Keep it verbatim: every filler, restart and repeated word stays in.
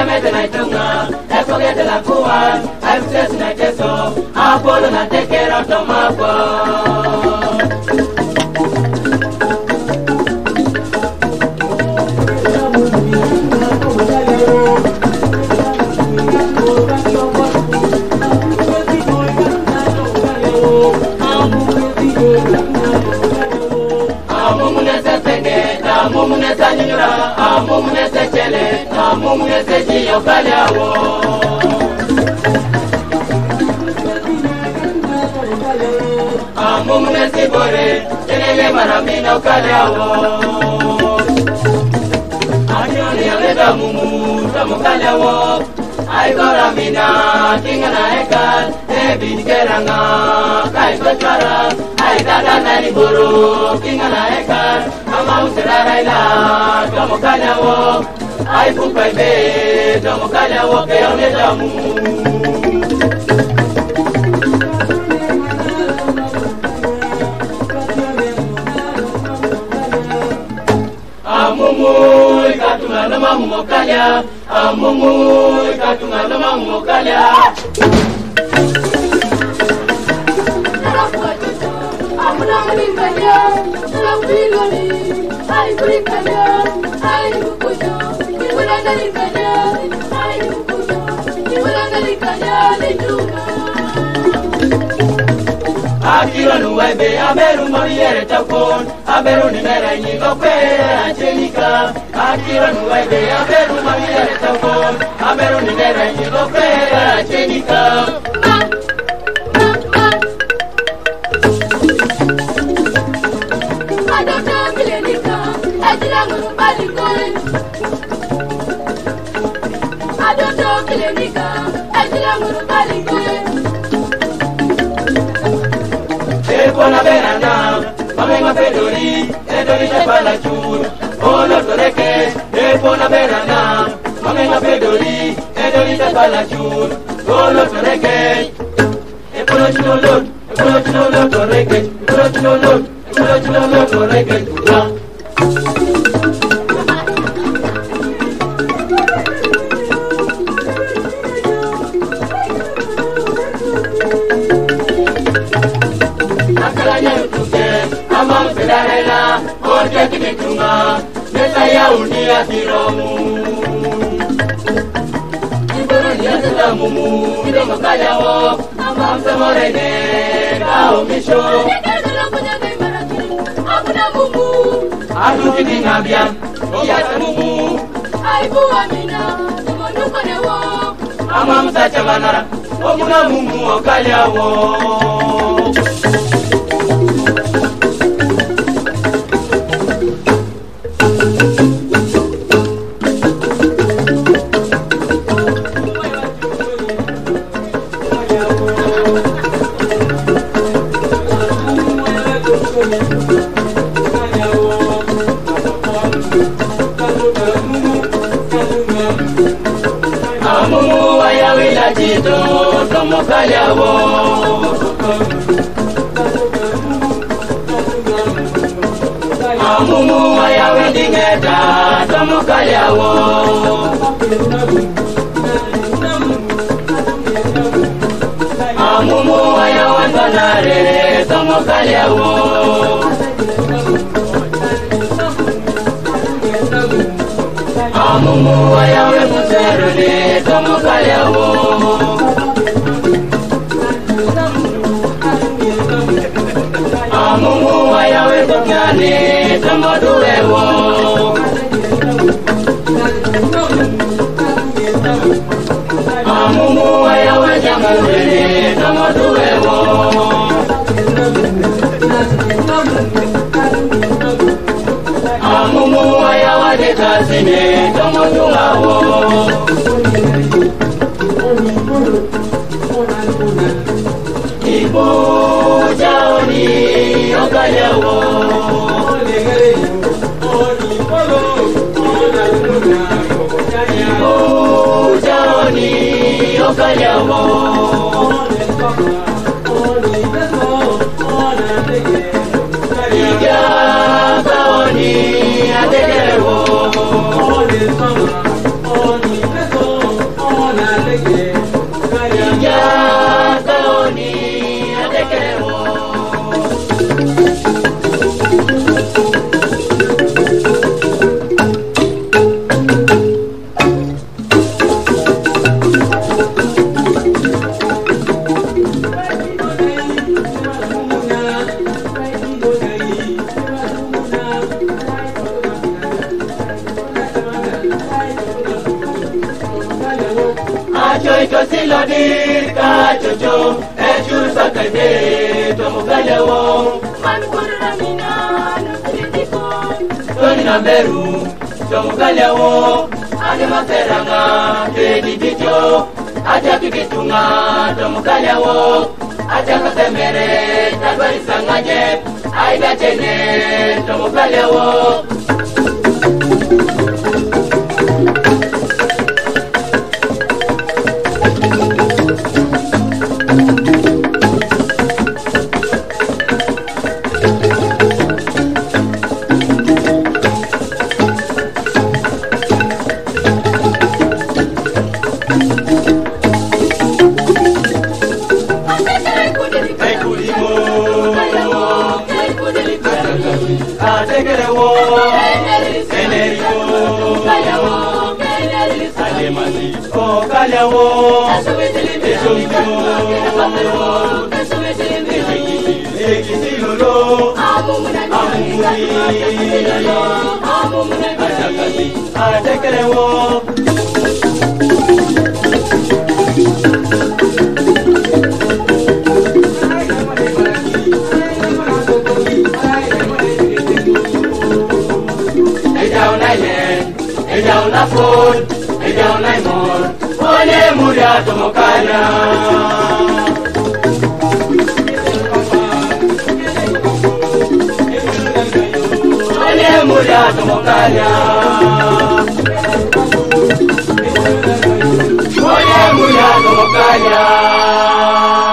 mete na itunga, eko gete la kuan, I've just na keso, Apollo na take care of the mapa. Amumunese nyura, amumunese chele, amumunese jiyo kalyawo. Amumunese bore, chenele maramino kalyawo. Anyoni aleda mumu, tamu kalyawo. Aigora mina, tingana ekal, ebin keranga, kaiko chara. Aidada nani buru, tingana ekal. Mau seraraila, tomo kalyawo, ai pupai be, tomo kalyawo ke one jamu. Amumu ikatunga no mamu kalya, amumu ikatunga no mamu kalya. Amuna muningalya, salapiloni. Ay, Kurikaya, ay, Mukuyo, Iwala Nalikaya, ay, Mukuyo, Iwala Nalikaya, Lechuga. Akira nuwebe, aberu moriere tapon, aberu nimera nyigo kwere achenika. Akira nuwebe, aberu moriere tapon, aberu nimera nyigo kwere achenika. Epona verana, mamenga pedori, edori te palachur, olo toreke. Epona verana, mamenga pedori, edori te palachur, olo toreke. Epona chinolot, epona chinolot toreke, epona chinolot, epona chinolot toreke. Amam sedarela, orja kimetunga, nesa ya unia kiromu. Iburu ni asela mumu, idongo kalyawo, amam semorene, kao misho. Akuna mumu, adu kini ngabian, iyasa mumu. Aibu amina, tumonuko newo. Amam sacha manara, okuna mumu okalyawo. Amumu ayawila jito, tomo kalyawo. Amumu ayawindi ngeta, tomo kalyawo. Amumu ayawandanare, tomo kalyawo. Amumu ayawe muserune, tomo kalyawo. Amumu ayawe kukyane, tomo duwewo. Amumu ayawe jamurene, tomo duwewo. Amumu ayawa dekasine, tomo duwawo. Ibu jaoni okalyawo. Ibu jaoni okalyawo. Ija kaoni ategerewo. Oito silodir kachocho echur sakade tomukalewo man korra mina nutritiko toni namberu tomukalewo ade materanga kediditio aja tukitunga tomukalewo aja katemere tabari sangaje aida chene tomukalewo Oye, murió como calla.